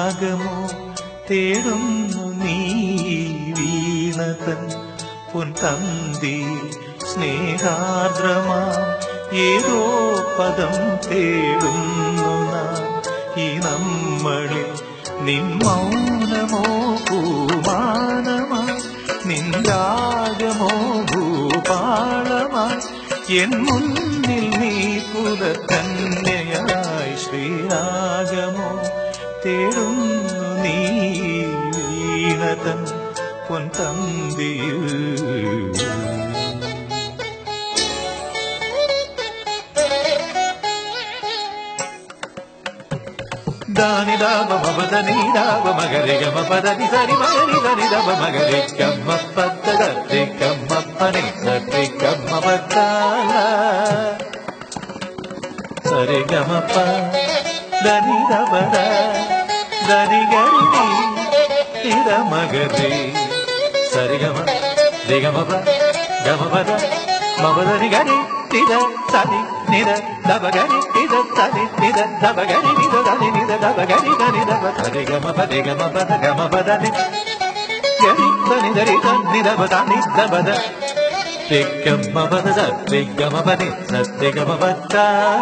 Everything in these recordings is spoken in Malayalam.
ശ്രീരാഗമോ തേടുന്നു നീ വീണതൻ പൊൻതന്തി സ്നേഹാർദ്രമാം ഏതോ പദം തേടുന്നു നാം ഈ നമ്മളിൽ നിൻ മൗനമോ പൂമാനമായി നിൻ രാഗമോ ഭൂപാളമായി എൻ മുന്നിൽ നീ പുലകന്യയായി ശ്രീരാഗമോ തേടുന്നു നീ വീണതൻ പൊൻതന്തിയിൽ ದಾನಿ ದಾಮ ಮಮದನಿ ದಾಮ ಮಗರಿ ಗಮ ಪದನಿ ಸರಿ ಮಗರಿ ಧನಿ ದಮ ಮಗರಿ ಕಮ್ಮ ಪದ್ದದ ಕಮ್ಮ ಪನಿ ಸರಿ ಕಮ್ಮ ಪದ್ದ ಸರಿ ಗಮ ಪ ಧನಿ ದಬದ ಧನಿ ಗರಿ ನಿದ ಮಗರಿ ಸರಿ ಗಮ ದಿಗಮ ಪ ಗಮ ಪದ ಮಮದನಿ ಗರಿ ನಿದ ಸನಿ ನಿದ ದಬಗರಿ ನಿದ ಸನಿ ನಿದ ದಬಗರಿ ನಿದ ಧನಿ ನಿದ ದಬಗರಿ ಧನಿ ದಬ ಸರಿ ಗಮ ಪದ ಗಮ ಪದನಿ ಗರಿ ಧನಿ ಧರಿ ಧನಿ ದಬ ಧನಿ ದಬದ ಗಮ ಪದ ಸತ್ಯ ಗಮ ಪದಿ ಸತ್ಯ ಗಮ ಪದ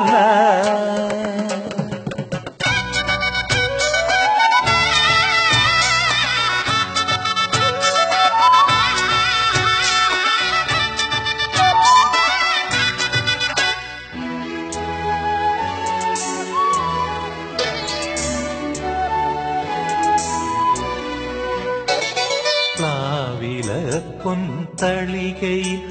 പൊൻതളികയിൽ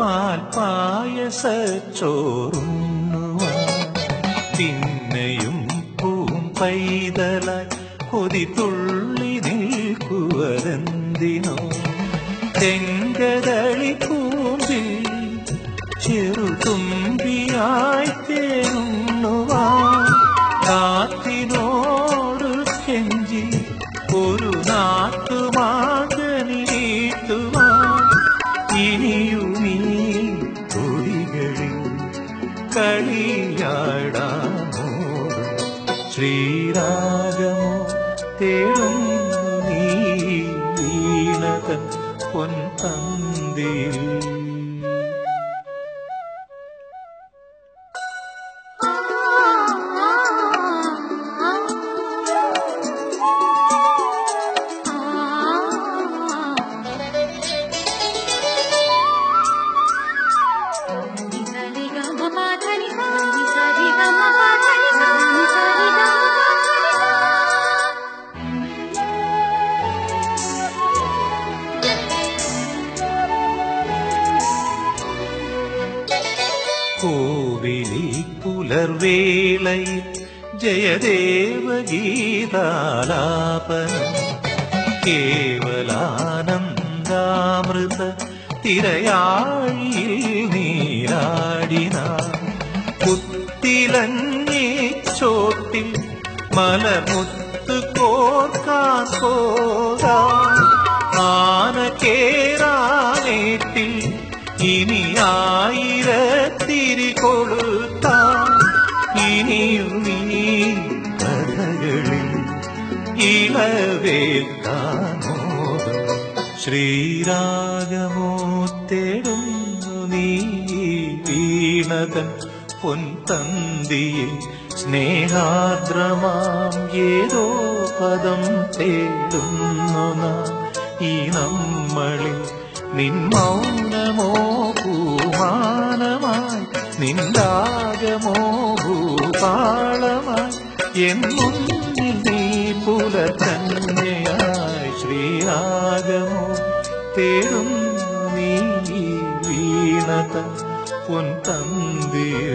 പാൽപായസച്ചോറുണ്ണുവാൻ പിന്നെയും പൂമ്പൈതലായി കൊതിതുള്ളി നിൽക്കുവതെന്തിനോ തെങ്കതളി പൂമ്പിൽ ചെറുതുമ്പിയായി തേനുണ്ണുവാൻ കാത്തിനോട് കെഞ്ചി ഒരു നാട്ടുമാകനിരീട്ടുവാൻ ഇനിയുമീ കൊടികളിൽ കളിയാടാമോ ശ്രീരാഗമോ തേടുന്നു നീ വീണതൻ പൊൻതന്തിയിൽ കോവിലിൽ പുലർവേളയിൽ ജയദേവഗീതാലാപനം കേവലാനന്ദാമൃത തിരയാഴിയിൽ നീരാടിന കുത്തിലങ്ങി ചോട്ടിൽ മലമുത്ത് കോർക്കാൻ പോകാം ആന കേറാനേട്ടിൽ ഇനി ആയിരത്തിരി കൊളുത്താം ഇനിയും ഈ കഥകളിൽ ഇളവേൽക്കാമോ ശ്രീരാഗമോ തേടുന്നു നീ വീണതൻ പൊൻതന്തിയെ സ്നേഹാർദ്രമാം ഏതോ പദം തേടുന്നു നാം ഈ നമ്മളിൽ നിൻ മൗനമോ പൂമാനമായി നിൻ രാഗമോ ഭൂപാളമായി എൻ മുന്നിൽ നീ പുലകന്യയായി ശ്രീരാഗമോ തേടുന്നു നീ വീണതൻ പൊൻതന്തിയിൽ